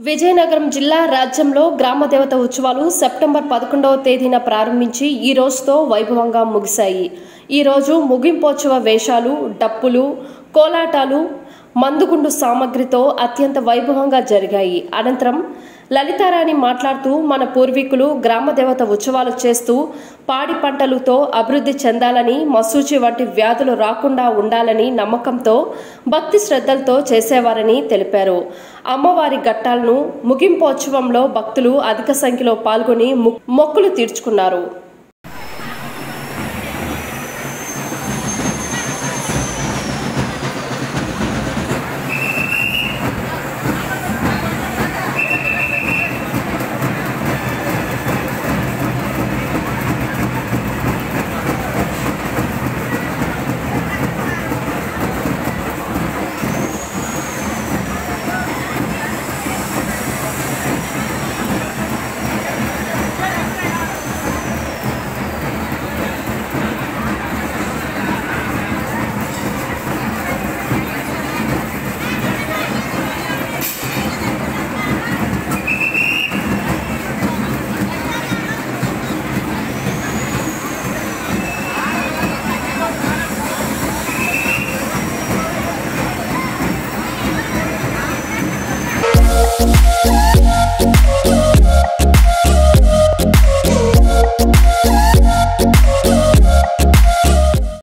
విజయనగరం జిల్లా రాజ్యంలో గ్రామ దేవత ఉత్సవాలు సెప్టెంబర్ 11వ తేదీన ప్రారంభించి ఈ రోజుతో వైభవంగా ముగిశాయి. ఈ రోజు ముగింపోత్సవ వేషాలు, డప్పులు, కోలాటాలు, మందుగుండు సామగ్రితో అత్యంత వైభవంగా జరిగాయి. అనంతరం లలితారాణి మాట్లాడుతూ మన పూర్వీకులు గ్రామ దేవత ఉత్సవాలు చేస్తూ పాడి పంటలతో అభివృద్ధి చెందాలని, మసూచి వంటి వ్యాధులు రాకుండా ఉండాలని నమ్మకంతో భక్తి శ్రద్ధలతో చేసేవారని తెలిపారు. అమ్మవారి ఘట్టాలను ముగింపోత్సవంలో భక్తులు అధిక సంఖ్యలో పాల్గొని మొక్కులు తీర్చుకున్నారు.